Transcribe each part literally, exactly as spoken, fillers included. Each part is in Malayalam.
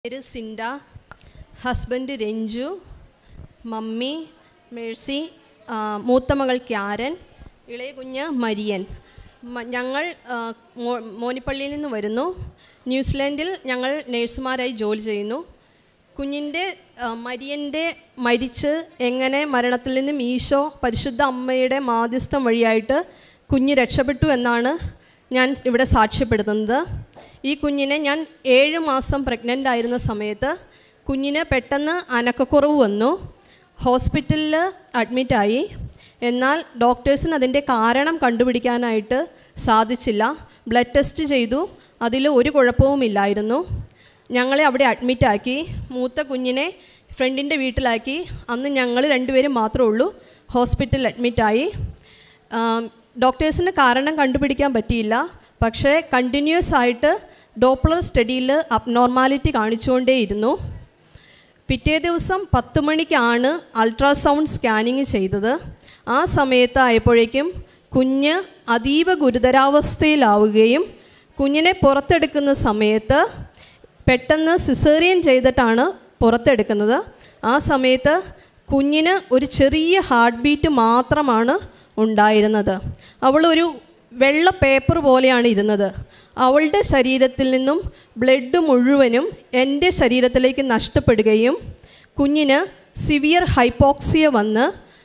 പേര് Sinda, husband Ranju, mummy Mercy, മൂത്ത മകൾ ക്യാരൻ, ഇളയ കുഞ്ഞ് മരിയൻ. ഞങ്ങൾ മോനിപ്പള്ളിയിൽ നിന്ന് വരുന്നു. ന്യൂസിലാൻഡിൽ ഞങ്ങൾ നേഴ്സുമാരായി ജോലി ചെയ്യുന്നു. കുഞ്ഞിൻ്റെ മരിയൻ്റെ മരിച്ച് എങ്ങനെ മരണത്തിൽ നിന്നും ഈശോ പരിശുദ്ധ അമ്മയുടെ മാധ്യസ്ഥം വഴിയായിട്ട് കുഞ്ഞ് രക്ഷപ്പെട്ടു എന്നാണ് ഞാൻ ഇവിടെ സാക്ഷ്യപ്പെടുത്തുന്നത്. ഈ കുഞ്ഞിനെ ഞാൻ ഏഴ് മാസം പ്രഗ്നൻ്റ് ആയിരുന്ന സമയത്ത് കുഞ്ഞിന് പെട്ടെന്ന് അനക്കക്കുറവ് വന്നു. ഹോസ്പിറ്റലിൽ അഡ്മിറ്റായി. എന്നാൽ ഡോക്ടേഴ്സിന് അതിൻ്റെ കാരണം കണ്ടുപിടിക്കാനായിട്ട് സാധിച്ചില്ല. ബ്ലഡ് ടെസ്റ്റ് ചെയ്തു, അതിൽ ഒരു കുഴപ്പവുമില്ലായിരുന്നു. ഞങ്ങളെ അവിടെ അഡ്മിറ്റാക്കി. മൂത്ത കുഞ്ഞിനെ ഫ്രണ്ടിൻ്റെ വീട്ടിലാക്കി. അന്ന് ഞങ്ങൾ രണ്ടുപേരും മാത്രമേ ഉള്ളൂ. ഹോസ്പിറ്റലിൽ അഡ്മിറ്റായി. ഡോക്ടേഴ്സിന് കാരണം കണ്ടുപിടിക്കാൻ പറ്റിയില്ല. പക്ഷേ കണ്ടിന്യൂസ് ആയിട്ട് ഡോപ്ലർ സ്റ്റഡിയിൽ അബ്നോർമാലിറ്റി കാണിച്ചുകൊണ്ടേയിരുന്നു. പിറ്റേ ദിവസം പത്ത് മണിക്കാണ് അൾട്രാസൗണ്ട് സ്കാനിങ് ചെയ്തത്. ആ സമയത്തായപ്പോഴേക്കും കുഞ്ഞ് അതീവ ഗുരുതരാവസ്ഥയിലാവുകയും കുഞ്ഞിനെ പുറത്തെടുക്കുന്ന സമയത്ത് പെട്ടെന്ന് സിസേറിയൻ ചെയ്തിട്ടാണ് പുറത്തെടുക്കുന്നത്. ആ സമയത്ത് കുഞ്ഞിന് ഒരു ചെറിയ ഹാർട്ട് ബീറ്റ് മാത്രമാണ് ഉണ്ടായിരുന്നത്. അവളൊരു വെള്ള പേപ്പർ പോലെയാണ് ഇരുന്നത്. അവളുടെ ശരീരത്തിൽ നിന്നും ബ്ലഡ് മുഴുവനും എൻ്റെ ശരീരത്തിലേക്ക് നഷ്ടപ്പെടുകയും കുഞ്ഞിന് സിവിയർ ഹൈപ്പോക്സിയ വന്ന്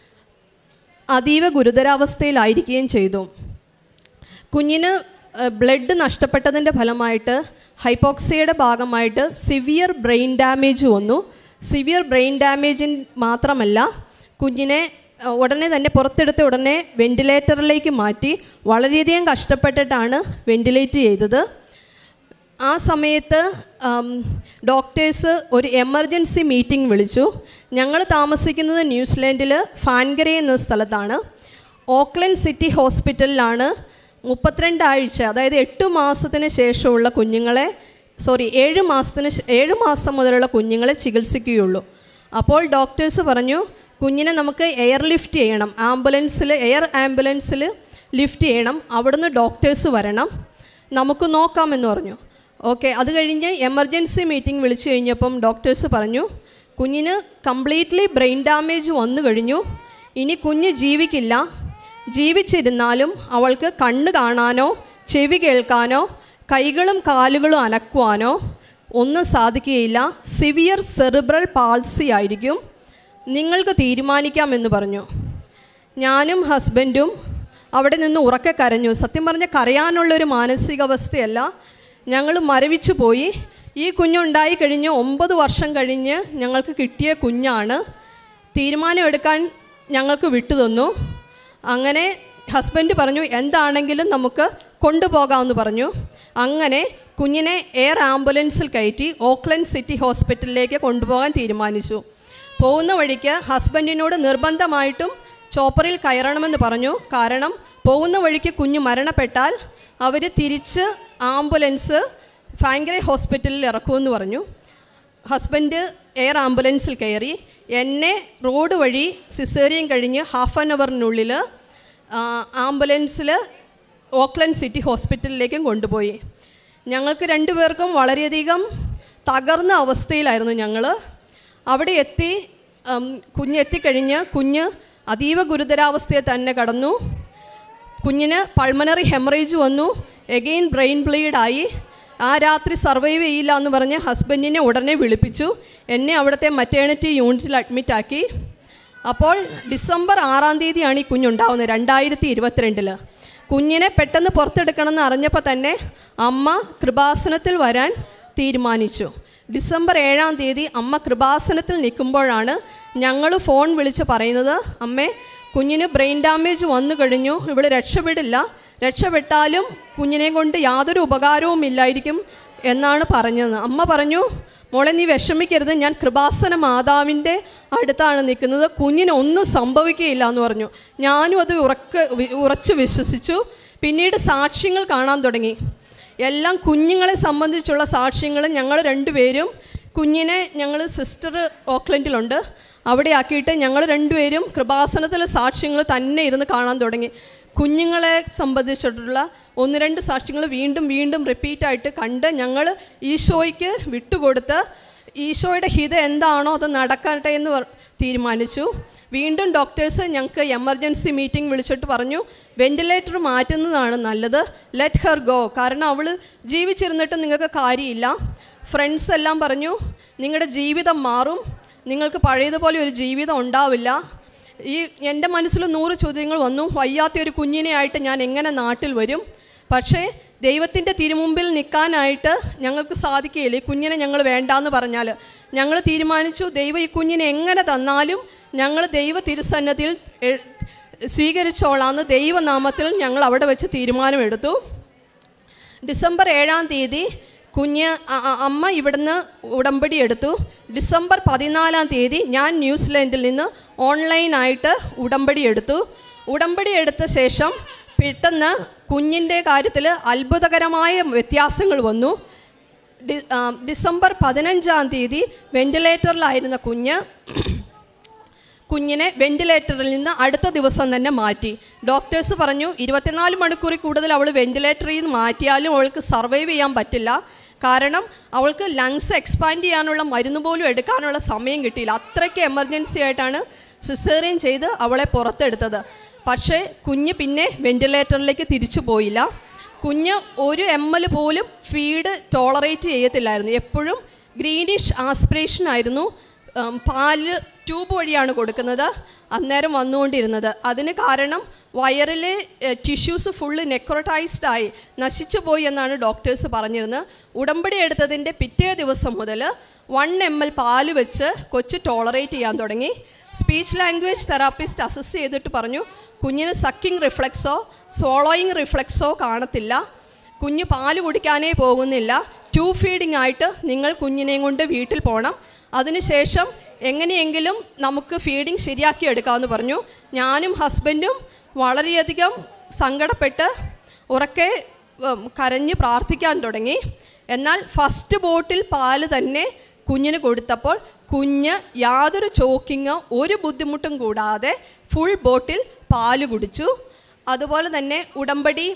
അതീവ ഗുരുതരാവസ്ഥയിലായിരിക്കുകയും ചെയ്തു. കുഞ്ഞിന് ബ്ലഡ് നഷ്ടപ്പെട്ടതിൻ്റെ ഫലമായിട്ട് ഹൈപ്പോക്സിയയുടെ ഭാഗമായിട്ട് സിവിയർ ബ്രെയിൻ ഡാമേജ് വന്നു. സിവിയർ ബ്രെയിൻ ഡാമേജിൻ മാത്രമല്ല, കുഞ്ഞിനെ ഉടനെ തന്നെ പുറത്തെടുത്ത ഉടനെ വെൻറ്റിലേറ്ററിലേക്ക് മാറ്റി. വളരെയധികം കഷ്ടപ്പെട്ടിട്ടാണ് വെൻറ്റിലേറ്റ് ചെയ്തത്. ആ സമയത്ത് ഡോക്ടേഴ്സ് ഒരു എമർജൻസി മീറ്റിംഗ് വിളിച്ചു. ഞങ്ങൾ താമസിക്കുന്നത് ന്യൂസിലാൻഡിൽ ഫാൻഗരെ എന്ന സ്ഥലത്താണ്. ഓക്ലൻഡ് സിറ്റി ഹോസ്പിറ്റലിലാണ് മുപ്പത്തിരണ്ടാഴ്ച, അതായത് എട്ട് മാസത്തിന് ശേഷമുള്ള കുഞ്ഞുങ്ങളെ സോറി ഏഴ് മാസത്തിന് ഏഴ് മാസം മുതലുള്ള കുഞ്ഞുങ്ങളെ ചികിത്സിക്കുകയുള്ളൂ. അപ്പോൾ ഡോക്ടേഴ്സ് പറഞ്ഞു, കുഞ്ഞിനെ നമുക്ക് എയർ ലിഫ്റ്റ് ചെയ്യണം, ആംബുലൻസിൽ എയർ ആംബുലൻസിൽ ലിഫ്റ്റ് ചെയ്യണം, അവിടുന്ന് ഡോക്ടേഴ്സ് വരണം, നമുക്ക് നോക്കാമെന്ന് പറഞ്ഞു. ഓക്കെ, അത് കഴിഞ്ഞ് എമർജൻസി മീറ്റിംഗ് വിളിച്ചു കഴിഞ്ഞപ്പം ഡോക്ടേഴ്സ് പറഞ്ഞു, കുഞ്ഞിന് കംപ്ലീറ്റ്ലി ബ്രെയിൻ ഡാമേജ് വന്നു കഴിഞ്ഞു, ഇനി കുഞ്ഞ് ജീവിക്കില്ല. ജീവിച്ചിരുന്നാലും അവൾക്ക് കണ്ണ് കാണാനോ ചെവി കേൾക്കാനോ കൈകളും കാലുകളും അനക്കുവാനോ ഒന്നും സാധിക്കുകയില്ല. സിവിയർ സെറിബ്രൽ പാൾസി ആയിരിക്കും, നിങ്ങൾക്ക് തീരുമാനിക്കാമെന്ന് പറഞ്ഞു. ഞാനും ഹസ്ബൻഡും അവിടെ നിന്ന് ഉറക്കെ കരഞ്ഞു. സത്യം പറഞ്ഞാൽ കരയാനുള്ളൊരു മാനസികാവസ്ഥയല്ല, ഞങ്ങൾ മരവിച്ചു പോയി. ഈ കുഞ്ഞുണ്ടായി കഴിഞ്ഞ് ഒമ്പത് വർഷം കഴിഞ്ഞ് ഞങ്ങൾക്ക് കിട്ടിയ കുഞ്ഞാണ്. തീരുമാനമെടുക്കാൻ ഞങ്ങൾക്ക് വിട്ടുതന്നു. അങ്ങനെ ഹസ്ബൻഡ് പറഞ്ഞു, എന്താണെങ്കിലും നമുക്ക് കൊണ്ടുപോകാമെന്ന് പറഞ്ഞു. അങ്ങനെ കുഞ്ഞിനെ എയർ ആംബുലൻസിൽ കയറ്റി ഓക്ലൻഡ് സിറ്റി ഹോസ്പിറ്റലിലേക്ക് കൊണ്ടുപോകാൻ തീരുമാനിച്ചു. പോകുന്ന വഴിക്ക് ഹസ്ബൻഡിനോട് നിർബന്ധമായിട്ടും ചോപ്പറിൽ കയറണമെന്ന് പറഞ്ഞു. കാരണം പോകുന്ന വഴിക്ക് കുഞ്ഞ് മരണപ്പെട്ടാൽ അവർ തിരിച്ച് ആംബുലൻസ് ഫാൻഗരെ ഹോസ്പിറ്റലിൽ ഇറക്കുമെന്ന് പറഞ്ഞു. ഹസ്ബൻഡ് എയർ ആംബുലൻസിൽ കയറി. എന്നെ റോഡ് വഴി സിസേറിയൻ കഴിഞ്ഞ് ഹാഫ് ആൻ അവറിനുള്ളിൽ ആംബുലൻസിൽ ഓക്ലൻഡ് സിറ്റി ഹോസ്പിറ്റലിലേക്കും കൊണ്ടുപോയി. ഞങ്ങൾക്ക് രണ്ടുപേർക്കും വളരെയധികം തകർന്ന അവസ്ഥയിലായിരുന്നു ഞങ്ങൾ. അവിടെ എത്തി. കുഞ്ഞ് എത്തിക്കഴിഞ്ഞ് കുഞ്ഞ് അതീവ ഗുരുതരാവസ്ഥയെ തന്നെ കടന്നു. കുഞ്ഞിന് പൾമണറി ഹെമറേജ് വന്നു. എഗെയിൻ ബ്രെയിൻ ബ്ലീഡായി. ആ രാത്രി സർവൈവ് ചെയ്യില്ല എന്ന് പറഞ്ഞ് ഹസ്ബൻഡിനെ ഉടനെ വിളിപ്പിച്ചു. എന്നെ അവിടുത്തെ മറ്റേണിറ്റി യൂണിറ്റിൽ അഡ്മിറ്റാക്കി. അപ്പോൾ ഡിസംബർ ആറാം തീയതിയാണ് ഈ കുഞ്ഞുണ്ടാവുന്നത്, രണ്ടായിരത്തി ഇരുപത്തിരണ്ടിൽ. കുഞ്ഞിനെ പെട്ടെന്ന് പുറത്തെടുക്കണമെന്ന് അറിഞ്ഞപ്പോൾ തന്നെ അമ്മ കൃപാസനത്തിൽ വരാൻ തീരുമാനിച്ചു. ഡിസംബർ ഏഴാം തീയതി അമ്മ കൃപാസനത്തിൽ നിൽക്കുമ്പോഴാണ് ഞങ്ങൾ ഫോൺ വിളിച്ച് പറയുന്നത്, അമ്മേ കുഞ്ഞിന് ബ്രെയിൻ ഡാമേജ് വന്നു കഴിഞ്ഞു, ഇവൾ രക്ഷപ്പെടില്ല, രക്ഷപ്പെട്ടാലും കുഞ്ഞിനെ കൊണ്ട് യാതൊരു ഉപകാരവും ഇല്ലായിരിക്കും എന്നാണ് പറഞ്ഞത്. അമ്മ പറഞ്ഞു, മോളെ നീ വിഷമിക്കരുത്, ഞാൻ കൃപാസന മാതാവിൻ്റെ അടുത്താണ് നിൽക്കുന്നത്, കുഞ്ഞിന് ഒന്നും സംഭവിക്കുകയില്ല എന്ന് പറഞ്ഞു. ഞാനും അത് ഉറക്ക ഉറച്ചു വിശ്വസിച്ചു. പിന്നീട് സാക്ഷ്യങ്ങൾ കാണാൻ തുടങ്ങി. എല്ലാം കുഞ്ഞുങ്ങളെ സംബന്ധിച്ചുള്ള സാക്ഷ്യങ്ങൾ. ഞങ്ങൾ രണ്ടുപേരും കുഞ്ഞിനെ ഞങ്ങൾ സിസ്റ്റർ ഓക്ലൻഡിലുണ്ട്, അവിടെ ആക്കിയിട്ട് ഞങ്ങൾ രണ്ടുപേരും കൃപാസനത്തിലെ സാക്ഷ്യങ്ങൾ തന്നെ ഇരുന്ന് കാണാൻ തുടങ്ങി. കുഞ്ഞുങ്ങളെ സംബന്ധിച്ചിട്ടുള്ള ഒന്ന് രണ്ട് സാക്ഷ്യങ്ങൾ വീണ്ടും വീണ്ടും റിപ്പീറ്റായിട്ട് കണ്ട് ഞങ്ങൾ ഈശോയ്ക്ക് വിട്ടുകൊടുത്ത് ഈശോയുടെ ഹിതം എന്താണോ അത് നടക്കട്ടെ എന്ന് തീരുമാനിച്ചു. വീണ്ടും ഡോക്ടേഴ്സ് ഞങ്ങൾക്ക് എമർജൻസി മീറ്റിംഗ് വിളിച്ചിട്ട് പറഞ്ഞു, വെൻറ്റിലേറ്റർ മാറ്റുന്നതാണ് നല്ലത്, ലെറ്റ് ഹെർ ഗോ, കാരണം അവൾ ജീവിച്ചിരുന്നിട്ട് നിങ്ങൾക്ക് കാര്യമില്ല. ഫ്രണ്ട്സ് എല്ലാം പറഞ്ഞു നിങ്ങളുടെ ജീവിതം മാറും, നിങ്ങൾക്ക് പഴയതുപോലെ ഒരു ജീവിതം ഉണ്ടാവില്ല. ഈ എൻ്റെ മനസ്സിൽ നൂറ് ചോദ്യങ്ങൾ വന്നു. വയ്യാത്ത ഒരു കുഞ്ഞിനെ ആയിട്ട് ഞാൻ എങ്ങനെ നാട്ടിൽ വരും? പക്ഷേ ദൈവത്തിൻ്റെ തിരുമുമ്പിൽ നിൽക്കാനായിട്ട് ഞങ്ങൾക്ക് സാധിക്കുകയില്ല. ഈ കുഞ്ഞിനെ ഞങ്ങൾ വേണ്ടാന്ന് പറഞ്ഞാൽ ഞങ്ങൾ തീരുമാനിച്ചു, ദൈവം ഈ കുഞ്ഞിനെ എങ്ങനെ തന്നാലും ഞങ്ങൾ ദൈവ തിരുസന്നതിയിൽ സ്വീകരിച്ചോളാന്ന് ദൈവനാമത്തിൽ ഞങ്ങൾ അവിടെ വെച്ച് തീരുമാനമെടുത്തു. ഡിസംബർ ഏഴാം തീയതി കുഞ്ഞ് അമ്മ ഇവിടുന്ന് ഉടമ്പടി എടുത്തു. ഡിസംബർ പതിനാലാം തീയതി ഞാൻ ന്യൂസിലൻഡിൽ നിന്ന് ഓൺലൈനായിട്ട് ഉടമ്പടി എടുത്തു. ഉടമ്പടി എടുത്ത ശേഷം പെട്ടെന്ന് കുഞ്ഞിൻ്റെ കാര്യത്തിൽ അത്ഭുതകരമായ വ്യത്യാസങ്ങൾ വന്നു. ഡി ഡിസംബർ പതിനഞ്ചാം തീയതി വെൻറ്റിലേറ്ററിലായിരുന്ന കുഞ്ഞ് കുഞ്ഞിനെ വെൻറ്റിലേറ്ററിൽ നിന്ന് അടുത്ത ദിവസം തന്നെ മാറ്റി. ഡോക്ടേഴ്സ് പറഞ്ഞു ഇരുപത്തിനാല് മണിക്കൂറിൽ കൂടുതൽ അവൾ വെൻറ്റിലേറ്ററിൽ നിന്ന് മാറ്റിയാലും അവൾക്ക് സർവൈവ് ചെയ്യാൻ പറ്റില്ല. കാരണം അവൾക്ക് ലങ്സ് എക്സ്പാൻഡ് ചെയ്യാനുള്ള മരുന്ന് പോലും എടുക്കാനുള്ള സമയം കിട്ടിയില്ല. അത്രയ്ക്ക് എമർജൻസി ആയിട്ടാണ് സിസേറിയൻ ചെയ്ത് അവളെ പുറത്തെടുത്തത്. പക്ഷേ കുഞ്ഞ് പിന്നെ വെൻറ്റിലേറ്ററിലേക്ക് തിരിച്ചു പോയില്ല. കുഞ്ഞ് ഒരു എം എൽ പോലും ഫീഡ് ടോളറേറ്റ് ചെയ്യത്തില്ലായിരുന്നു. എപ്പോഴും ഗ്രീനിഷ് ആസ്പിറേഷൻ ആയിരുന്നു. പാല് ട്യൂബ് വഴിയാണ് കൊടുക്കുന്നത് അന്നേരം വന്നുകൊണ്ടിരുന്നത്. അതിന് കാരണം വയറിലെ ടിഷ്യൂസ് ഫുള്ള് നെക്രോട്ടൈസ്ഡ് ആയി നശിച്ചു പോയി എന്നാണ് ഡോക്ടേഴ്സ് പറഞ്ഞിരുന്നത്. ഉടമ്പടി എടുത്തതിൻ്റെ പിറ്റേ ദിവസം മുതൽ വൺ എം എൽ പാല് വെച്ച് കൊച്ച് ടോളറേറ്റ് ചെയ്യാൻ തുടങ്ങി. സ്പീച്ച് ലാംഗ്വേജ് തെറാപ്പിസ്റ്റ് അസസ് ചെയ്തിട്ട് പറഞ്ഞു കുഞ്ഞിന് സക്കിങ് റിഫ്ലെക്സോ സ്വോളോയിങ് റിഫ്ലെക്സോ കാണത്തില്ല, കുഞ്ഞ് പാല് കുടിക്കാനേ പോകുന്നില്ല, ട്യൂബ് ഫീഡിംഗ് ആയിട്ട് നിങ്ങൾ കുഞ്ഞിനെയും കൊണ്ട് വീട്ടിൽ പോകണം, അതിനുശേഷം എങ്ങനെയെങ്കിലും നമുക്ക് ഫീഡിങ് ശരിയാക്കി എടുക്കാമെന്ന് പറഞ്ഞു. ഞാനും ഹസ്ബൻഡും വളരെയധികം സങ്കടപ്പെട്ട് ഉറക്കെ കരഞ്ഞ് പ്രാർത്ഥിക്കാൻ തുടങ്ങി. എന്നാൽ ഫസ്റ്റ് ബോട്ടിൽ പാല് തന്നെ കുഞ്ഞിന് കൊടുത്തപ്പോൾ കുഞ്ഞ് യാതൊരു ചോക്കിങ്ങോ ഒരു ബുദ്ധിമുട്ടും കൂടാതെ ഫുൾ ബോട്ടിൽ പാല് കുടിച്ചു. അതുപോലെ തന്നെ ഉടമ്പടി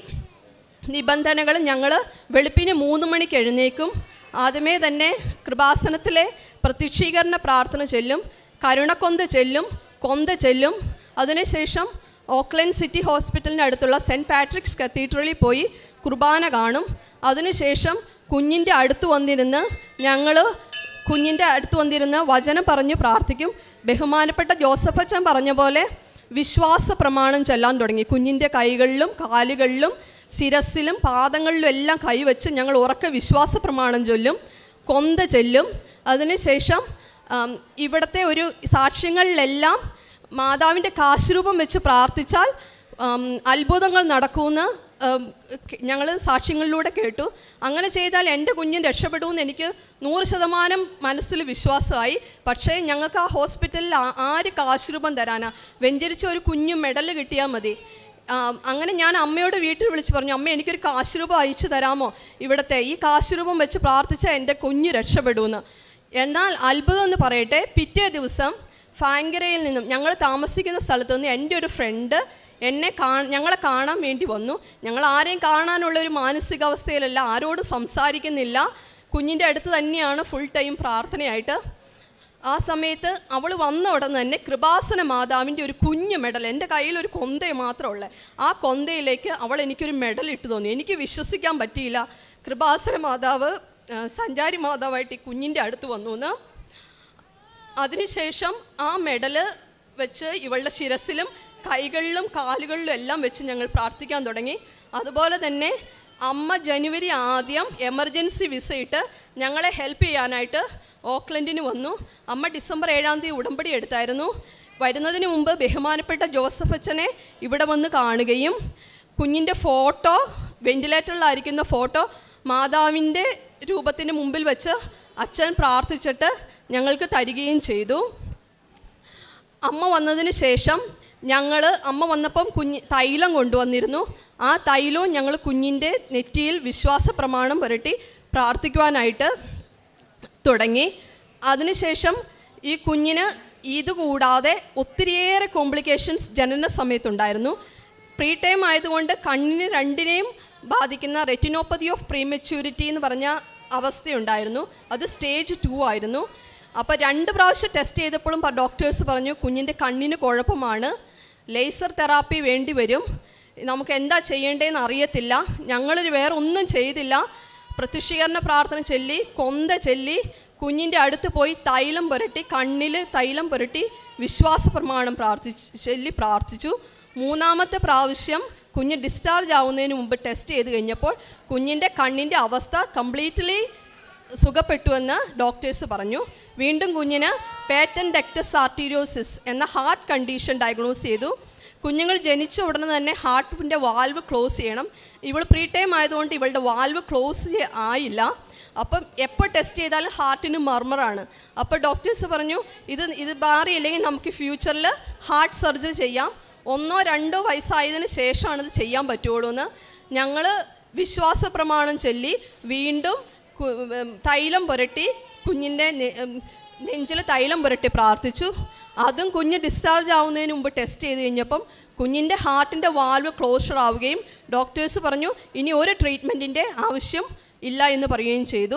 നിബന്ധനകൾ ഞങ്ങൾ വെളുപ്പിന് മൂന്ന് മണിക്ക് എഴുന്നേക്കും. ആദ്യമേ തന്നെ കൃപാസനത്തിലെ പ്രത്യക്ഷീകരണ പ്രാർത്ഥന ചെല്ലും, കരുണക്കൊന്ത ചെല്ലും, കൊന്ത ചെല്ലും. അതിനുശേഷം ഓക്ലൻഡ് സിറ്റി ഹോസ്പിറ്റലിൻ്റെ അടുത്തുള്ള സെൻറ്റ് പാട്രിക്സ് കത്തീഡ്രലിൽ പോയി കുർബാന കാണും. അതിനുശേഷം കുഞ്ഞിൻ്റെ അടുത്ത് വന്നിരുന്ന് ഞങ്ങൾ കുഞ്ഞിൻ്റെ അടുത്ത് വന്നിരുന്ന് വചനം പറഞ്ഞ് പ്രാർത്ഥിക്കും. ബഹുമാനപ്പെട്ട ജോസഫ് അച്ഛൻ പറഞ്ഞ പോലെ വിശ്വാസ പ്രമാണം ചൊല്ലാൻ തുടങ്ങി. കുഞ്ഞിൻ്റെ കൈകളിലും കാലുകളിലും ശിരസിലും പാദങ്ങളിലും എല്ലാം കൈവച്ച് ഞങ്ങൾ ഉറക്കെ വിശ്വാസ പ്രമാണം ചൊല്ലും, കൊന്ത ചെല്ലും. അതിനുശേഷം ഇവിടുത്തെ ഒരു സാക്ഷ്യങ്ങളിലെല്ലാം മാതാവിൻ്റെ കാശുരൂപം വെച്ച് പ്രാർത്ഥിച്ചാൽ അത്ഭുതങ്ങൾ നടക്കുമെന്ന് ഞങ്ങൾ സാക്ഷ്യങ്ങളിലൂടെ കേട്ടു. അങ്ങനെ ചെയ്താൽ എൻ്റെ കുഞ്ഞിന് രക്ഷപ്പെടുമെന്ന് എനിക്ക് നൂറ് ശതമാനം മനസ്സിൽ വിശ്വാസമായി. പക്ഷേ ഞങ്ങൾക്ക് ആ ഹോസ്പിറ്റലിൽ ആര് കാശുരൂപം തരാനാ? വെഞ്ചരിച്ച ഒരു കുഞ്ഞു മെഡൽ കിട്ടിയാൽ മതി. അങ്ങനെ ഞാൻ അമ്മയോട് വീട്ടിൽ വിളിച്ച് പറഞ്ഞു, അമ്മ എനിക്കൊരു കാശുരൂപം അയച്ചു തരാമോ? ഇവിടുത്തെ ഈ കാശുരൂപം വെച്ച് പ്രാർത്ഥിച്ചാൽ എൻ്റെ കുഞ്ഞ് രക്ഷപ്പെടുമെന്ന്. എന്നാൽ അത്ഭുതം എന്ന് പറയട്ടെ, പിറ്റേ ദിവസം ഫാങ്കരയിൽ നിന്നും ഞങ്ങൾ താമസിക്കുന്ന സ്ഥലത്തു നിന്ന് എൻ്റെ ഒരു ഫ്രണ്ട് എന്നെ കാ ഞങ്ങളെ കാണാൻ വേണ്ടി വന്നു. ഞങ്ങൾ ആരെയും കാണാനുള്ളൊരു മാനസികാവസ്ഥയിലല്ല, ആരോടും സംസാരിക്കുന്നില്ല, കുഞ്ഞിൻ്റെ അടുത്ത് തന്നെയാണ് ഫുൾ ടൈം പ്രാർത്ഥനയായിട്ട്. ആ സമയത്ത് അവൾ വന്ന ഉടനെ തന്നെ കൃപാസന മാതാവിൻ്റെ ഒരു കുഞ്ഞു മെഡൽ, എൻ്റെ കയ്യിൽ ഒരു കൊന്ത മാത്രമുള്ള ആ കൊന്തയിലേക്ക് അവൾ എനിക്കൊരു മെഡൽ ഇട്ട് തോന്നി. എനിക്ക് വിശ്വസിക്കാൻ പറ്റിയില്ല. കൃപാസന മാതാവ് സഞ്ചാരി മാതാവായിട്ട് ഈ കുഞ്ഞിൻ്റെ അടുത്ത് വന്നു എന്ന്. അതിനുശേഷം ആ മെഡല് വെച്ച് ഇവളുടെ ശിരസിലും കൈകളിലും കാലുകളിലും എല്ലാം വെച്ച് ഞങ്ങൾ പ്രാർത്ഥിക്കാൻ തുടങ്ങി. അതുപോലെ തന്നെ അമ്മ ജനുവരി ആദ്യം എമർജൻസി വിസയിട്ട് ഞങ്ങളെ ഹെൽപ്പ് ചെയ്യാനായിട്ട് ഓക്ലൻഡിന് വന്നു. അമ്മ ഡിസംബർ ഏഴാം തീയതി ഉടമ്പടി എടുത്തായിരുന്നു. വരുന്നതിന് മുമ്പ് ബഹുമാനപ്പെട്ട ജോസഫ് അച്ഛനെ ഇവിടെ വന്ന് കാണുകയും കുഞ്ഞിൻ്റെ ഫോട്ടോ, വെൻറ്റിലേറ്ററിലായിരിക്കുന്ന ഫോട്ടോ മാതാവിൻ്റെ രൂപത്തിന് മുമ്പിൽ വെച്ച് അച്ഛൻ പ്രാർത്ഥിച്ചിട്ട് ഞങ്ങൾക്ക് തരികയും ചെയ്തു. അമ്മ വന്നതിന് ശേഷം ഞങ്ങൾ അമ്മ വന്നപ്പം കുഞ്ഞ് തൈലം കൊണ്ടുവന്നിരുന്നു. ആ തൈലവും ഞങ്ങൾ കുഞ്ഞിൻ്റെ നെറ്റിയിൽ വിശ്വാസ പ്രമാണം പുരട്ടി പ്രാർത്ഥിക്കുവാനായിട്ട് തുടങ്ങി. അതിനുശേഷം ഈ കുഞ്ഞിന് ഇതുകൂടാതെ ഒത്തിരിയേറെ കോംപ്ലിക്കേഷൻസ് ജനന സമയത്തുണ്ടായിരുന്നു. പ്രീ ടൈം ആയതുകൊണ്ട് കണ്ണിന് രണ്ടിനെയും ബാധിക്കുന്ന റെറ്റിനോപ്പതി ഓഫ് പ്രീമെച്യൂരിറ്റി എന്ന് പറഞ്ഞ അവസ്ഥയുണ്ടായിരുന്നു. അത് സ്റ്റേജ് ടു ആയിരുന്നു. അപ്പോൾ രണ്ട് പ്രാവശ്യം ടെസ്റ്റ് ചെയ്തപ്പോഴും ഡോക്ടേഴ്സ് പറഞ്ഞു കുഞ്ഞിൻ്റെ കണ്ണിന് കുഴപ്പമാണ്, ലേസർ തെറാപ്പി വേണ്ടി വരും, നമുക്ക് എന്താ ചെയ്യേണ്ടതെന്ന് അറിയത്തില്ല. ഞങ്ങളൊരു വേറെ ഒന്നും ചെയ്തില്ല. പ്രത്യക്ഷീകരണ പ്രാർത്ഥന ചൊല്ലി, കൊന്ത ചൊല്ലി, കുഞ്ഞിൻ്റെ അടുത്ത് പോയി തൈലം പുരട്ടി, കണ്ണിൽ തൈലം പുരട്ടി വിശ്വാസ പ്രമാണം പ്രാർത്ഥിച്ചു ചൊല്ലി പ്രാർത്ഥിച്ചു. മൂന്നാമത്തെ പ്രാവശ്യം കുഞ്ഞ് ഡിസ്ചാർജ് ആവുന്നതിന് മുമ്പ് ടെസ്റ്റ് ചെയ്ത് കഴിഞ്ഞപ്പോൾ കുഞ്ഞിൻ്റെ കണ്ണിൻ്റെ അവസ്ഥ കംപ്ലീറ്റ്ലി സുഖപ്പെട്ടുവെന്ന് ഡോക്ടേഴ്സ് പറഞ്ഞു. വീണ്ടും കുഞ്ഞിന് പേറ്റൻറ്റെക്ടസ് ആർട്ടീരിയോസിസ് എന്ന ഹാർട്ട് കണ്ടീഷൻ ഡയഗ്നോസ് ചെയ്തു. കുഞ്ഞുങ്ങൾ ജനിച്ച ഉടനെ തന്നെ ഹാർട്ടിൻ്റെ വാൽവ് ക്ലോസ് ചെയ്യണം. ഇവൾ പ്രീ ടൈം ആയതുകൊണ്ട് ഇവളുടെ വാൽവ് ക്ലോസ് ആയില്ല. അപ്പം എപ്പോൾ ടെസ്റ്റ് ചെയ്താലും ഹാർട്ടിന് മർമറാണ്. അപ്പോൾ ഡോക്ടേഴ്സ് പറഞ്ഞു ഇത് ഇത് മാറിയില്ലെങ്കിൽ നമുക്ക് ഫ്യൂച്ചറിൽ ഹാർട്ട് സർജറി ചെയ്യാം, ഒന്നോ രണ്ടോ വയസ്സായതിനു ശേഷമാണ് ഇത് ചെയ്യാൻ പറ്റുള്ളൂ എന്ന്. ഞങ്ങൾ വിശ്വാസ പ്രമാണം ചൊല്ലി വീണ്ടും തൈലം പുരട്ടി കുഞ്ഞിൻ്റെ നെഞ്ചിൽ തൈലം പുരട്ടി പ്രാർത്ഥിച്ചു. അതും കുഞ്ഞ് ഡിസ്ചാർജ് ആവുന്നതിന് മുമ്പ് ടെസ്റ്റ് ചെയ്ത് കഴിഞ്ഞപ്പം കുഞ്ഞിൻ്റെ ഹാർട്ടിൻ്റെ വാൽവ് ക്ലോഷർ ആവുകയും ഡോക്ടേഴ്സ് പറഞ്ഞു ഇനി ഒരു ട്രീറ്റ്മെൻറ്റിൻ്റെ ആവശ്യം ഇല്ല എന്ന് പറയുകയും ചെയ്തു.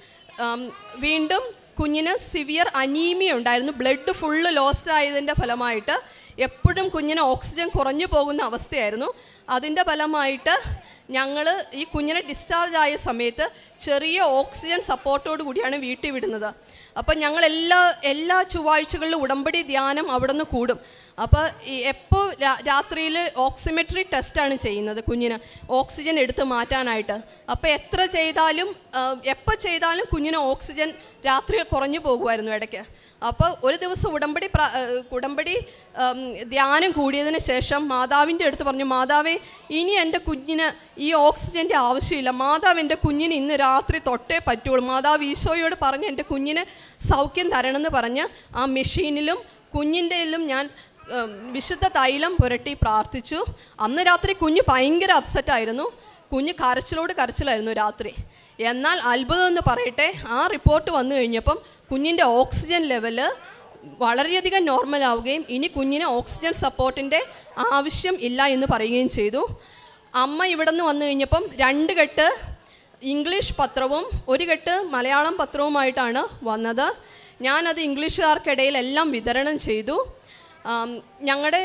വീണ്ടും കുഞ്ഞിന് സിവിയർ അനീമിയ ഉണ്ടായിരുന്നു. ബ്ലഡ് ഫുള്ള് ലോസ്റ്റ് ആയതിൻ്റെ ഫലമായിട്ട് എപ്പോഴും കുഞ്ഞിന് ഓക്സിജൻ കുറഞ്ഞു പോകുന്ന അവസ്ഥയായിരുന്നു. അതിൻ്റെ ഫലമായിട്ട് ഞങ്ങൾ ഈ കുഞ്ഞിനെ ഡിസ്ചാർജ് ആയ സമയത്ത് ചെറിയ ഓക്സിജൻ സപ്പോർട്ടോട് കൂടിയാണ് വീട്ടിൽ വിടുന്നത്. അപ്പം ഞങ്ങൾ എല്ലാ എല്ലാ ചൊവ്വാഴ്ചകളിലും ഉടമ്പടി ധ്യാനം അവിടെ നിന്ന് കൂടും. അപ്പോൾ ഈ എപ്പോൾ രാത്രിയിൽ ഓക്സിമെട്രി ടെസ്റ്റാണ് ചെയ്യുന്നത് കുഞ്ഞിന് ഓക്സിജൻ എടുത്ത് മാറ്റാനായിട്ട്. അപ്പോൾ എത്ര ചെയ്താലും എപ്പോൾ ചെയ്താലും കുഞ്ഞിന് ഓക്സിജൻ രാത്രി കുറഞ്ഞു പോകുമായിരുന്നു ഇടയ്ക്ക്. അപ്പോൾ ഒരു ദിവസം ഉടമ്പടി ഉടമ്പടി ധ്യാനം കൂടിയതിന് ശേഷം മാതാവിൻ്റെ അടുത്ത് പറഞ്ഞു, മാതാവേ ഇനി എൻ്റെ കുഞ്ഞിന് ഈ ഓക്സിജൻ്റെ ആവശ്യമില്ല, മാതാവ് എൻ്റെ കുഞ്ഞിന് ഇന്ന് രാത്രി തൊട്ടേ പറ്റുള്ളൂ, മാതാവ് ഈശോയോട് പറഞ്ഞ് എൻ്റെ കുഞ്ഞിന് സൗഖ്യം തരണമെന്ന് പറഞ്ഞ് ആ മെഷീനിലും കുഞ്ഞിൻ്റെയിലും ഞാൻ വിശുദ്ധ തൈലം പുരട്ടി പ്രാർത്ഥിച്ചു. അന്ന് രാത്രി കുഞ്ഞ് ഭയങ്കര അപ്സെറ്റായിരുന്നു. കുഞ്ഞ് കരച്ചിലോട് കരച്ചിലായിരുന്നു രാത്രി. എന്നാൽ അത്ഭുതം എന്ന് പറയട്ടെ, ആ റിപ്പോർട്ട് വന്നു കഴിഞ്ഞപ്പം കുഞ്ഞിൻ്റെ ഓക്സിജൻ ലെവല് വളരെയധികം നോർമലാവുകയും ഇനി കുഞ്ഞിന് ഓക്സിജൻ സപ്പോർട്ടിൻ്റെ ആവശ്യം ഇല്ല എന്ന് പറയുകയും ചെയ്തു. അമ്മ ഇവിടെ നിന്ന് വന്നു കഴിഞ്ഞപ്പം രണ്ട് കെട്ട് ഇംഗ്ലീഷ് പത്രവും ഒരു കെട്ട് മലയാളം പത്രവുമായിട്ടാണ് വന്നത്. ഞാനത് ഇംഗ്ലീഷുകാർക്കിടയിൽ എല്ലാം വിതരണം ചെയ്തു. ഞങ്ങളുടെ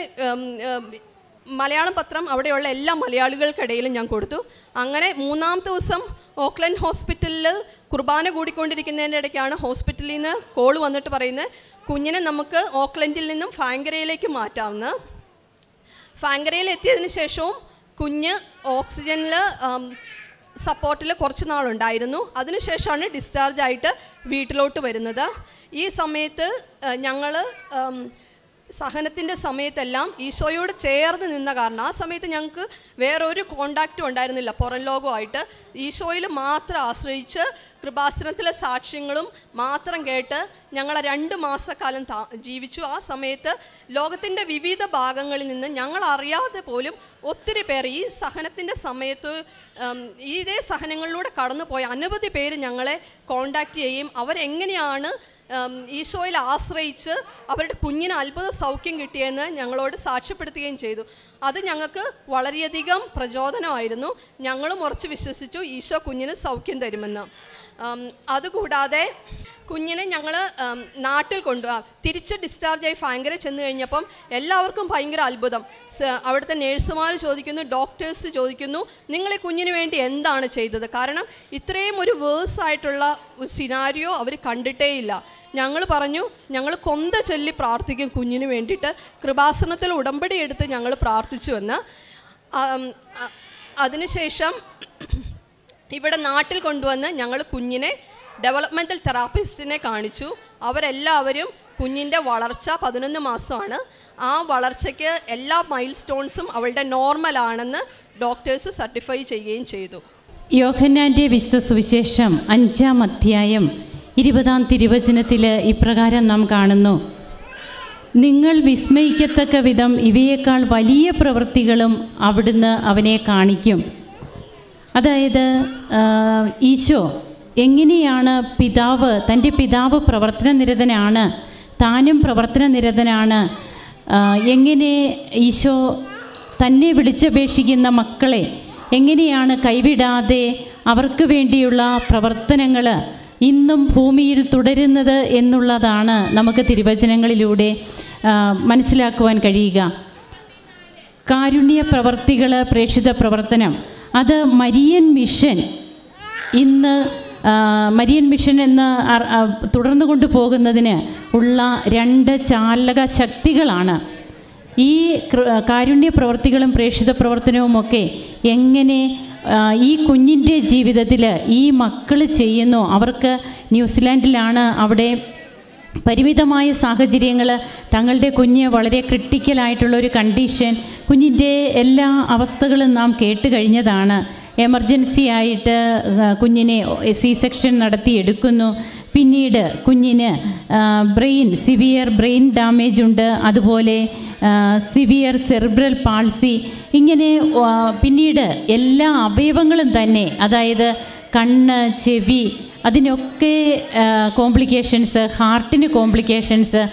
മലയാളം പത്രം അവിടെയുള്ള എല്ലാ മലയാളികൾക്കിടയിലും ഞാൻ കൊടുത്തു. അങ്ങനെ മൂന്നാമത്തെ ദിവസം ഓക്ലൻഡ് ഹോസ്പിറ്റലിൽ കുർബാന കൂടിക്കൊണ്ടിരിക്കുന്നതിൻ്റെ ഇടയ്ക്കാണ് ഹോസ്പിറ്റലിൽ നിന്ന് കോൾ വന്നിട്ട് പറയുന്നത് കുഞ്ഞിനെ നമുക്ക് ഓക്ലൻഡിൽ നിന്നും ഫാങ്കരയിലേക്ക് മാറ്റാമെന്ന്. ഫാങ്കരയിൽ എത്തിയതിന് ശേഷവും കുഞ്ഞ് ഓക്സിജനിൽ സപ്പോർട്ടിൽ കുറച്ച് നാളുണ്ടായിരുന്നു. അതിനുശേഷമാണ് ഡിസ്ചാർജ് ആയിട്ട് വീട്ടിലോട്ട് വരുന്നത്. ഈ സമയത്ത് ഞങ്ങൾ സഹനത്തിൻ്റെ സമയത്തെല്ലാം ഈശോയോട് ചേർന്ന് നിന്ന കാരണം ആ സമയത്ത് ഞങ്ങൾക്ക് വേറൊരു കോണ്ടാക്റ്റും ഉണ്ടായിരുന്നില്ല പുറം ലോകമായിട്ട്. ഈശോയിൽ മാത്രം ആശ്രയിച്ച് കൃപാസനത്തിലെ സാക്ഷ്യങ്ങളും മാത്രം കേട്ട് ഞങ്ങൾ രണ്ട് മാസക്കാലം താ ജീവിച്ചു. ആ സമയത്ത് ലോകത്തിൻ്റെ വിവിധ ഭാഗങ്ങളിൽ നിന്ന് ഞങ്ങൾ അറിയാതെ പോലും ഒത്തിരി പേർ ഈ സഹനത്തിൻ്റെ സമയത്ത് ഇതേ സഹനങ്ങളിലൂടെ കടന്നുപോയ അനവധി പേര് ഞങ്ങളെ കോണ്ടാക്റ്റ് ചെയ്യുകയും അവരെങ്ങനെയാണ് ഈശോയിൽ ആശ്രയിച്ച് അവരുടെ കുഞ്ഞിന് അത്ഭുത സൗഖ്യം കിട്ടിയെന്ന് ഞങ്ങളോട് സാക്ഷ്യപ്പെടുത്തുകയും ചെയ്തു. അത് ഞങ്ങൾക്ക് വളരെയധികം പ്രചോദനമായിരുന്നു. ഞങ്ങളും ഉറച്ച് വിശ്വസിച്ചു ഈശോ കുഞ്ഞിന് സൗഖ്യം തരുമെന്ന്. അതുകൂടാതെ കുഞ്ഞിനെ ഞങ്ങൾ നാട്ടിൽ കൊണ്ടു തിരിച്ച് ഡിസ്ചാർജായി ഭയങ്കര ചെന്ന് കഴിഞ്ഞപ്പം എല്ലാവർക്കും ഭയങ്കര അത്ഭുതം. അവിടുത്തെ നേഴ്സുമാർ ചോദിക്കുന്നു, ഡോക്ടേഴ്സ് ചോദിക്കുന്നു, നിങ്ങൾ ഈ കുഞ്ഞിന് വേണ്ടി എന്താണ് ചെയ്തത്? കാരണം ഇത്രയും ഒരു വേഴ്സായിട്ടുള്ള ഒരു സിനാരിയോ അവർ കണ്ടിട്ടേയില്ല. ഞങ്ങൾ പറഞ്ഞു ഞങ്ങൾ കൊന്ത ചൊല്ലി പ്രാർത്ഥിക്കും കുഞ്ഞിന് വേണ്ടിയിട്ട്, കൃപാസനത്തിൽ ഉടമ്പടി എടുത്ത് ഞങ്ങൾ പ്രാർത്ഥിച്ചുവെന്ന്. അതിനുശേഷം ഇവിടെ നാട്ടിൽ കൊണ്ടുവന്ന് ഞങ്ങൾ കുഞ്ഞിനെ ഡെവലപ്മെൻറ്റൽ തെറാപ്പിസ്റ്റിനെ കാണിച്ചു. അവരെല്ലാവരും കുഞ്ഞിൻ്റെ വളർച്ച പതിനൊന്ന് മാസമാണ്. ആ വളർച്ചയ്ക്ക് എല്ലാ മൈൽ സ്റ്റോൺസും അവളുടെ നോർമലാണെന്ന് ഡോക്ടേഴ്സ് സർട്ടിഫൈ ചെയ്യുകയും ചെയ്തു. യോഹന്നാൻ്റെ വിശുദ്ധ സുവിശേഷം അഞ്ചാം അധ്യായം ഇരുപതാം തിരുവചനത്തിൽ ഇപ്രകാരം നാം കാണുന്നു, നിങ്ങൾ വിസ്മയിക്കത്തക്ക വിധം ഇവയേക്കാൾ വലിയ പ്രവൃത്തികളും അവിടുന്ന് അവനെ കാണിക്കും. അതായത് ഈശോ എങ്ങനെയാണ് പിതാവ് തൻ്റെ പിതാവ് പ്രവർത്തന നിരതനാണ്, താനും പ്രവർത്തന നിരതനാണ്, എങ്ങനെ ഈശോ തന്നെ വിളിച്ചപേക്ഷിക്കുന്ന മക്കളെ എങ്ങനെയാണ് കൈവിടാതെ അവർക്ക് വേണ്ടിയുള്ള പ്രവർത്തനങ്ങൾ ഇന്നും ഭൂമിയിൽ തുടരുന്നത് എന്നുള്ളതാണ് നമുക്ക് തിരുവചനങ്ങളിലൂടെ മനസ്സിലാക്കുവാൻ കഴിയുക. കാരുണ്യ പ്രവർത്തികൾ, പ്രേക്ഷിത പ്രവർത്തനം, അത് മരിയൻ മിഷൻ ഇന്ന് മരിയൻ മിഷൻ എന്ന് തുടർന്നു കൊണ്ടുപോകുന്നതിന് ഉള്ള രണ്ട് ചാലക ശക്തികളാണ്. ഈ കാരുണ്യ പ്രവർത്തികളും പ്രേക്ഷിത പ്രവർത്തനവുമൊക്കെ എങ്ങനെ ഈ കുഞ്ഞിൻ്റെ ജീവിതത്തിൽ ഈ മക്കൾ ചെയ്യുന്നു. അവർക്ക് ന്യൂസിലാൻഡിലാണ്, അവിടെ പരിമിതമായ സാഹചര്യങ്ങൾ, തങ്ങളുടെ കുഞ്ഞ് വളരെ ക്രിട്ടിക്കലായിട്ടുള്ളൊരു കണ്ടീഷൻ, കുഞ്ഞിൻ്റെ എല്ലാ അവസ്ഥകളും നാം കേട്ട് കഴിഞ്ഞതാണ്. എമർജൻസി ആയിട്ട് കുഞ്ഞിനെ സി സെക്ഷൻ നടത്തി എടുക്കുന്നു. പിന്നീട് കുഞ്ഞിന് ബ്രെയിൻ സിവിയർ ബ്രെയിൻ ഡാമേജ് ഉണ്ട്, അതുപോലെ സിവിയർ സെറിബ്രൽ പാൾസി, ഇങ്ങനെ പിന്നീട് എല്ലാ അവയവങ്ങളും തന്നെ, അതായത് കണ്ണ്, ചെവി, അതിനൊക്കെ കോംപ്ലിക്കേഷൻസ്, ഹാർട്ടിന് കോംപ്ലിക്കേഷൻസ്,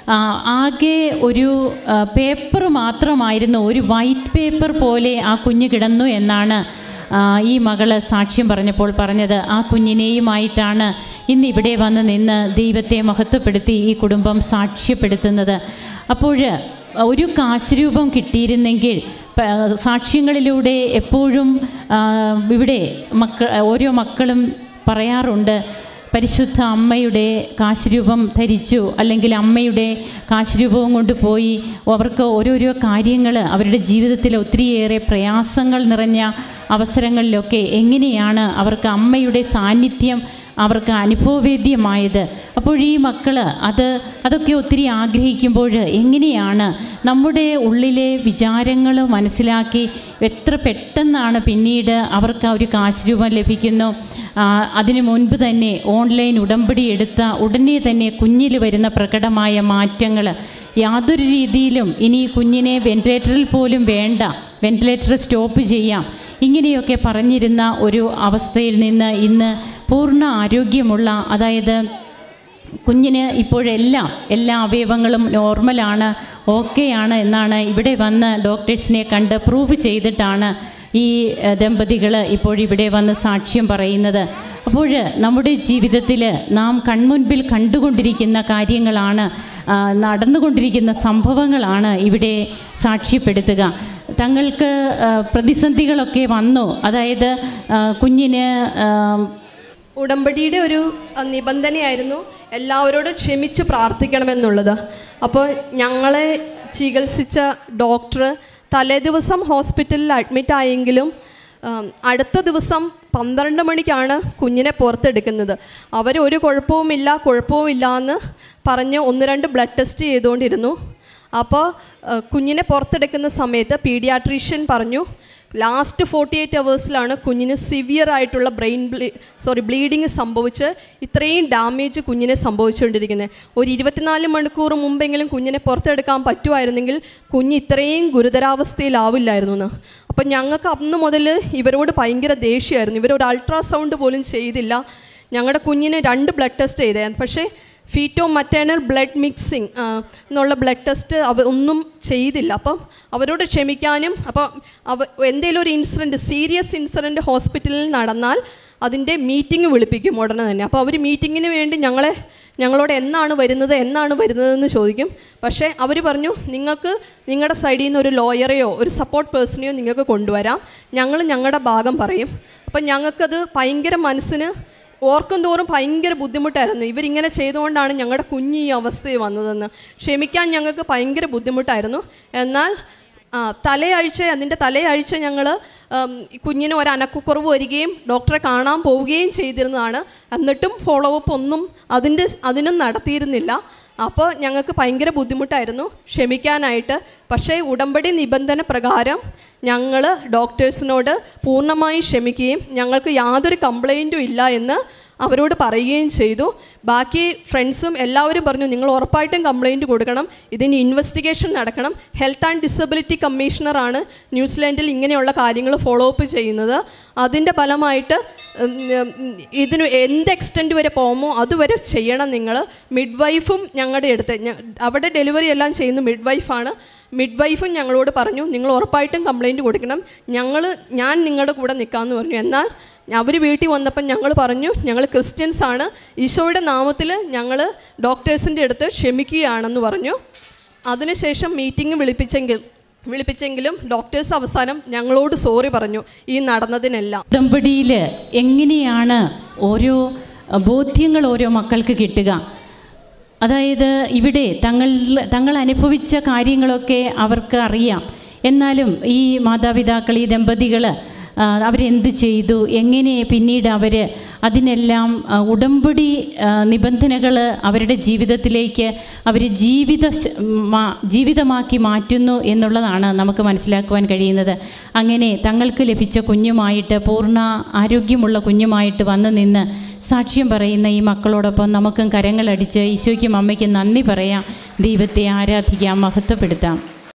ആകെ ഒരു പേപ്പർ മാത്രമായിരുന്നു, ഒരു വൈറ്റ് പേപ്പർ പോലെ ആ കുഞ്ഞ് കിടന്നു എന്നാണ് ഈ മകള് സാക്ഷ്യം പറഞ്ഞപ്പോൾ പറഞ്ഞത്. ആ കുഞ്ഞിനെയുമായിട്ടാണ് ഇന്ന് ഇവിടെ വന്ന് നിന്ന് ദൈവത്തെ മഹത്വപ്പെടുത്തി ഈ കുടുംബം സാക്ഷ്യപ്പെടുത്തുന്നത്. അപ്പോൾ ഒരു കാശ് രൂപം കിട്ടിയിരുന്നെങ്കിൽ, സാക്ഷ്യങ്ങളിലൂടെ എപ്പോഴും ഇവിടെ മക്കൾ ഓരോ മക്കളും പറയാറുണ്ട്, പരിശുദ്ധ അമ്മയുടെ കാശുരൂപം ധരിച്ചു, അല്ലെങ്കിൽ അമ്മയുടെ കാശുരൂപവും കൊണ്ട് പോയി അവർക്ക് ഓരോരോ കാര്യങ്ങൾ അവരുടെ ജീവിതത്തിൽ ഒത്തിരിയേറെ പ്രയാസങ്ങൾ നിറഞ്ഞ അവസരങ്ങളിലൊക്കെ എങ്ങനെയാണ് അവർക്ക് അമ്മയുടെ സാന്നിധ്യം അവർക്ക് അനുഭവവേദ്യമായത്. അപ്പോൾ ഈ മക്കൾ അത് അതൊക്കെ ഒത്തിരി ആഗ്രഹിക്കുമ്പോൾ എങ്ങനെയാണ് നമ്മുടെ ഉള്ളിലെ വിചാരങ്ങൾ മനസ്സിലാക്കി എത്ര പെട്ടെന്നാണ് പിന്നീട് അവർക്ക് ആ ഒരു കാശുരൂപം ലഭിക്കുന്നു. അതിനു മുൻപ് തന്നെ ഓൺലൈൻ ഉടമ്പടി എടുത്ത ഉടനെ തന്നെ കുഞ്ഞിൽ വരുന്ന പ്രകടമായ മാറ്റങ്ങൾ, യാതൊരു രീതിയിലും ഇനി കുഞ്ഞിനെ വെന്റിലേറ്ററിൽ പോലും വേണ്ട, വെന്റിലേറ്റർ സ്റ്റോപ്പ് ചെയ്യാം, ഇങ്ങനെയൊക്കെ പറഞ്ഞിരുന്ന ഒരു അവസ്ഥയിൽ നിന്ന് ഇന്ന് പൂർണ്ണ ആരോഗ്യമുള്ള, അതായത് കുഞ്ഞിന് ഇപ്പോഴെല്ലാം എല്ലാ അവയവങ്ങളും നോർമലാണ്, ഓക്കെയാണ് എന്നാണ് ഇവിടെ വന്ന് ഡോക്ടേഴ്സിനെ കണ്ട് പ്രൂവ് ചെയ്തിട്ടാണ് ഈ ദമ്പതികൾ ഇപ്പോഴിവിടെ വന്ന് സാക്ഷ്യം പറയുന്നത്. അപ്പോൾ നമ്മുടെ ജീവിതത്തിൽ നാം കൺമുൻപിൽ കണ്ടുകൊണ്ടിരിക്കുന്ന കാര്യങ്ങളാണ്, നടന്നുകൊണ്ടിരിക്കുന്ന സംഭവങ്ങളാണ് ഇവിടെ സാക്ഷ്യപ്പെടുത്തുക. തങ്ങൾക്ക് പ്രതിസന്ധികളൊക്കെ വന്നു, അതായത് കുഞ്ഞിന് ഉടമ്പടിയുടെ ഒരു നിബന്ധനയായിരുന്നു എല്ലാവരോടും ക്ഷമിച്ച് പ്രാർത്ഥിക്കണമെന്നുള്ളത്. അപ്പോൾ ഞങ്ങളെ ചികിത്സിച്ച ഡോക്ടർ തലേ ദിവസം ഹോസ്പിറ്റലിൽ അഡ്മിറ്റായെങ്കിലും അടുത്ത ദിവസം പന്ത്രണ്ട് മണിക്കാണ് കുഞ്ഞിനെ പുറത്തെടുക്കുന്നത്. അവർ ഒരു കുഴപ്പവുമില്ല കുഴപ്പവുമില്ല എന്ന് പറഞ്ഞ് ഒന്ന് രണ്ട് ബ്ലഡ് ടെസ്റ്റ് ചെയ്തുകൊണ്ടിരുന്നു. അപ്പോൾ കുഞ്ഞിനെ പുറത്തെടുക്കുന്ന സമയത്ത് പീഡിയാട്രീഷ്യൻ പറഞ്ഞു, ലാസ്റ്റ് ഫോർട്ടി എയ്റ്റ് അവേഴ്സിലാണ് കുഞ്ഞിന് സിവിയർ ആയിട്ടുള്ള ബ്രെയിൻ ബ്ലീ സോറി ബ്ലീഡിങ് സംഭവിച്ച് ഇത്രയും ഡാമേജ് കുഞ്ഞിനെ സംഭവിച്ചുകൊണ്ടിരിക്കുന്നത്. ഒരു ഇരുപത്തിനാല് മണിക്കൂർ മുമ്പെങ്കിലും കുഞ്ഞിനെ പുറത്തെടുക്കാൻ പറ്റുമായിരുന്നെങ്കിൽ കുഞ്ഞ് ഇത്രയും ഗുരുതരാവസ്ഥയിലാവില്ലായിരുന്നു എന്ന്. അപ്പം ഞങ്ങൾക്ക് അന്ന് മുതൽ ഇവരോട് ഭയങ്കര ദേഷ്യമായിരുന്നു. ഇവരൊരു അൾട്രാസൗണ്ട് പോലും ചെയ്തില്ല. ഞങ്ങളുടെ കുഞ്ഞിന് രണ്ട് ബ്ലഡ് ടെസ്റ്റ് ചെയ്തേ, പക്ഷേ ഫീറ്റോ മറ്റേണൽ ബ്ലഡ് മിക്സിങ് എന്നുള്ള ബ്ലഡ് ടെസ്റ്റ് അവ ഒന്നും ചെയ്തില്ല. അപ്പം അവരോട് ക്ഷമിക്കാനും, അപ്പം അവ എന്തെങ്കിലും ഒരു ഇൻസിഡൻറ്റ്, സീരിയസ് ഇൻസിഡൻറ്റ് ഹോസ്പിറ്റലിൽ നടന്നാൽ അതിൻ്റെ മീറ്റിംഗ് വിളിപ്പിക്കും ഉടനെ തന്നെ. അപ്പോൾ അവർ മീറ്റിങ്ങിന് വേണ്ടി ഞങ്ങളെ ഞങ്ങളോട് എന്നാണ് വരുന്നത് എന്നാണ് വരുന്നതെന്ന് ചോദിക്കും. പക്ഷേ അവർ പറഞ്ഞു, നിങ്ങൾക്ക് നിങ്ങളുടെ സൈഡിൽ നിന്ന് ഒരു ലോയറെയോ ഒരു സപ്പോർട്ട് പേഴ്സണെയോ നിങ്ങൾക്ക് കൊണ്ടുവരാം, ഞങ്ങൾ ഞങ്ങളുടെ ഭാഗം പറയും. അപ്പം ഞങ്ങൾക്കത് ഭയങ്കര മനസ്സിന് ഓർക്കും തോറും ഭയങ്കര ബുദ്ധിമുട്ടായിരുന്നു. ഇവരിങ്ങനെ ചെയ്തുകൊണ്ടാണ് ഞങ്ങളുടെ കുഞ്ഞ് ഈ അവസ്ഥയിൽ വന്നതെന്ന് ക്ഷമിക്കാൻ ഞങ്ങൾക്ക് ഭയങ്കര ബുദ്ധിമുട്ടായിരുന്നു. എന്നാൽ തലയാഴ്ച അതിൻ്റെ തലയാഴ്ച ഞങ്ങൾ കുഞ്ഞിന് ഒരു അനക്കക്കുറവ് വരികയും ഡോക്ടറെ കാണാൻ പോവുകയും ചെയ്തിരുന്നതാണ്. എന്നിട്ടും ഫോളോ അപ്പ് ഒന്നും അതിൻ്റെ അതിനും നടത്തിയിരുന്നില്ല. അപ്പോൾ ഞങ്ങൾക്ക് ഭയങ്കര ബുദ്ധിമുട്ടായിരുന്നു ക്ഷമിക്കാനായിട്ട്. പക്ഷേ ഉടമ്പടി നിബന്ധന പ്രകാരം ഞങ്ങൾ ഡോക്ടേഴ്സിനോട് പൂർണ്ണമായി ക്ഷമിക്കുകയും ഞങ്ങൾക്ക് യാതൊരു കംപ്ലൈൻറ്റും ഇല്ല എന്ന് അവരോട് പറയുകയും ചെയ്തു. ബാക്കി ഫ്രണ്ട്സും എല്ലാവരും പറഞ്ഞു നിങ്ങൾ ഉറപ്പായിട്ടും കംപ്ലയിൻറ്റ് കൊടുക്കണം, ഇതിന് ഇൻവെസ്റ്റിഗേഷൻ നടക്കണം. ഹെൽത്ത് ആൻഡ് ഡിസബിലിറ്റി കമ്മീഷണറാണ് ന്യൂസിലാൻഡിൽ ഇങ്ങനെയുള്ള കാര്യങ്ങൾ ഫോളോ അപ്പ് ചെയ്യുന്നത്. അതിൻ്റെ ഫലമായിട്ട് ഇതിന് എന്ത് എക്സ്റ്റെൻറ്റ് വരെ പോകുമോ അതുവരെ ചെയ്യണം നിങ്ങൾ. മിഡ് വൈഫും ഞങ്ങളുടെ അടുത്ത് അവിടെ ഡെലിവറി എല്ലാം ചെയ്യുന്ന മിഡ് വൈഫാണ്. മിഡ് വൈഫും ഞങ്ങളോട് പറഞ്ഞു നിങ്ങൾ ഉറപ്പായിട്ടും കംപ്ലയിൻറ്റ് കൊടുക്കണം, ഞങ്ങൾ ഞാൻ നിങ്ങളുടെ കൂടെ നിൽക്കാമെന്ന് പറഞ്ഞു. എന്നാൽ അവർ വീട്ടിൽ വന്നപ്പം ഞങ്ങൾ പറഞ്ഞു ഞങ്ങൾ ക്രിസ്ത്യൻസ് ആണ്, ഈശോയുടെ നാമത്തിൽ ഞങ്ങൾ ഡോക്ടേഴ്സിൻ്റെ അടുത്ത് ക്ഷമിക്കുകയാണെന്ന് പറഞ്ഞു. അതിനുശേഷം മീറ്റിംഗ് വിളിപ്പിച്ചെങ്കിൽ വിളിപ്പിച്ചെങ്കിലും ഡോക്ടേഴ്സ് അവസാനം ഞങ്ങളോട് സോറി പറഞ്ഞു ഈ നടന്നതിനെല്ലാം. ഉടമ്പടിയിൽ എങ്ങനെയാണ് ഓരോ ബോധ്യങ്ങൾ ഓരോ മക്കൾക്ക് കിട്ടുക? അതായത് ഇവിടെ തങ്ങൾ തങ്ങൾ അനുഭവിച്ച കാര്യങ്ങളൊക്കെ അവർക്ക് അറിയാം. എന്നാലും ഈ മാതാപിതാക്കൾ, ഈ ദമ്പതികൾ അവരെന്ത് ചെയ്തു, എങ്ങനെ പിന്നീട് അവർ അതിനെല്ലാം ഉടമ്പടി നിബന്ധനകൾ അവരുടെ ജീവിതത്തിലേക്ക് അവർ ജീവിത ജീവിതമാക്കി മാറ്റുന്നു എന്നുള്ളതാണ് നമുക്ക് മനസ്സിലാക്കുവാൻ കഴിയുന്നത്. അങ്ങനെ തങ്ങൾക്ക് ലഭിച്ച കുഞ്ഞുമായിട്ട്, പൂർണ്ണ ആരോഗ്യമുള്ള കുഞ്ഞുമായിട്ട് വന്നു നിന്ന് സാക്ഷ്യം പറയുന്ന ഈ മക്കളോടൊപ്പം നമുക്കും കരങ്ങളടിച്ച് ഈശോയ്ക്കും അമ്മയ്ക്കും നന്ദി പറയാം, ദൈവത്തെ ആരാധിക്കാം, മഹത്വപ്പെടുത്താം.